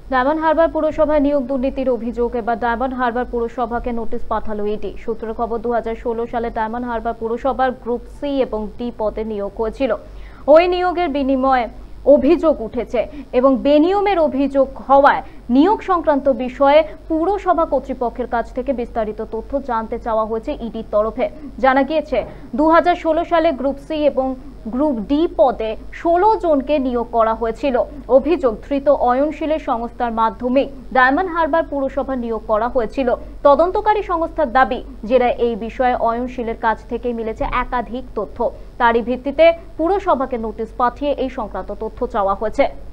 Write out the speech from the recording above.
Diamond Harbour পুরসভায় নিয়োগ দুর্নীতির অভিযোগ। এবার ডায়মন্ড হারবার পুরসভাকে নোটিশ পাঠালো ইডি। সূত্রের খবর, 2016 সালে ডায়মন্ড হারবার পুরসভার গ্রুপ সি এবং ডি পদে নিয়োগ হয়েছিল। ওই নিয়োগের বিনিময়ে অভিযোগ উঠেছে এবং বেনিয়মের অভিযোগ হওয়ায় নিয়োগ সংক্রান্ত বিষয়ে পুরসভা কর্তৃপক্ষের কাছ থেকে বিস্তারিত তথ্য জানতে চাওয়া হয়েছে ইডির তরফে। জানা গিয়েছে 2016 সালে গ্রুপ সি এবং গ্রুপ ডি পদে 16 জনকে নিয়োগ করা হয়েছিল। অভিযোগ, ধৃত অয়নশীলের সংস্থার মাধ্যমে ডায়মন্ড হারবার পুরসভা নিয়োগ করা হয়েছিল। তদন্তকারী সংস্থার দাবি, যারা এই বিষয়ে অয়নশীলের কাছ থেকে মিলেছে একাধিক তথ্য। তারই ভিত্তিতে পুরসভাকে নোটিশ পাঠিয়ে এই সংক্রান্ত তথ্য চাওয়া হয়েছে।